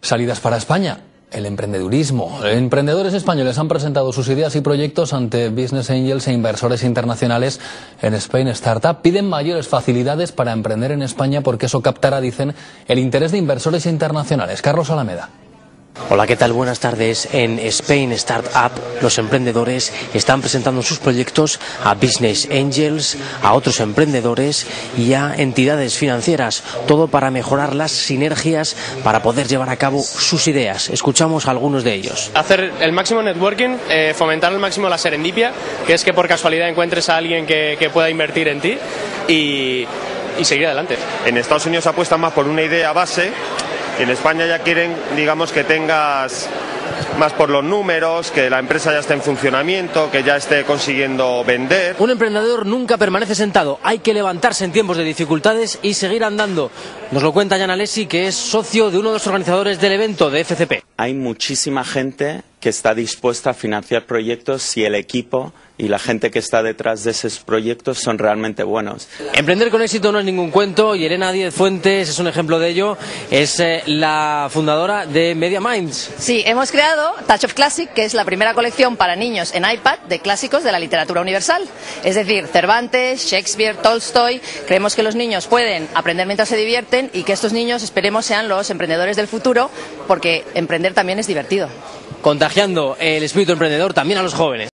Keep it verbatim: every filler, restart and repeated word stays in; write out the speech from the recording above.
salidas para España. El emprendedurismo. Emprendedores españoles han presentado sus ideas y proyectos ante Business Angels e inversores internacionales en Spain Startup. Piden mayores facilidades para emprender en España porque eso captará, dicen, el interés de inversores internacionales. Carlos Alameda. Hola, ¿qué tal? Buenas tardes. En Spain Startup, los emprendedores están presentando sus proyectos a Business Angels, a otros emprendedores y a entidades financieras, todo para mejorar las sinergias para poder llevar a cabo sus ideas. Escuchamos a algunos de ellos. Hacer el máximo networking, eh, fomentar al máximo la serendipia, que es que por casualidad encuentres a alguien que, que pueda invertir en ti y, y seguir adelante. En Estados Unidos apuestan más por una idea base. En España ya quieren, digamos, que tengas más por los números, que la empresa ya esté en funcionamiento, que ya esté consiguiendo vender. Un emprendedor nunca permanece sentado, hay que levantarse en tiempos de dificultades y seguir andando. Nos lo cuenta Jan Alessi, que es socio de uno de los organizadores del evento de F C P. Hay muchísima gente que está dispuesta a financiar proyectos si el equipo y la gente que está detrás de esos proyectos son realmente buenos. Emprender con éxito no es ningún cuento y Elena Díez Fuentes es un ejemplo de ello. Es eh, la fundadora de Media Minds. Sí, hemos creado Touch of Classic, que es la primera colección para niños en iPad de clásicos de la literatura universal. Es decir, Cervantes, Shakespeare, Tolstoy. Creemos que los niños pueden aprender mientras se divierten y que estos niños, esperemos, sean los emprendedores del futuro, porque emprender también es divertido. Contagiando el espíritu emprendedor también a los jóvenes.